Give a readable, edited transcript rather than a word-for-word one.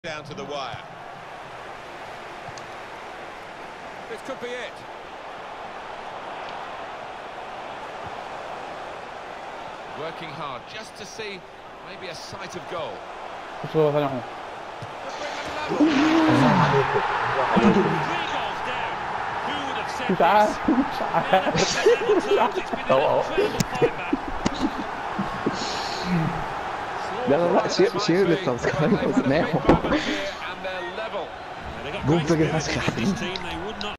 Down to the wire. This could be it. Working hard just to see maybe a sight of goal. مش عارف مش عارف اهو لا شيل السبسكرايب وزناه جول فجر فشخ يا حبيبي.